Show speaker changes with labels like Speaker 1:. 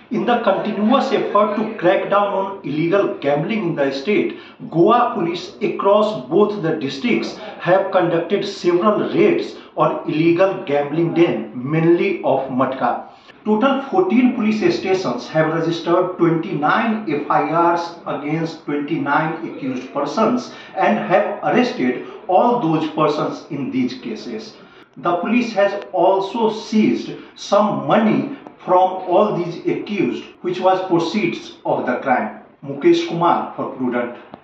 Speaker 1: In the continuous effort to crack down on illegal gambling in the state, Goa police across both the districts have conducted several raids on illegal gambling den, mainly of Matka. Total 14 police stations have registered 29 FIRs against 29 accused persons and have arrested all those persons in these cases. The police has also seized some money from all these accused, which was proceeds of the crime. Mukesh Kumar for Prudent.